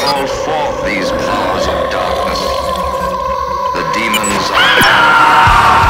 call forth these powers of darkness, the demons of hell.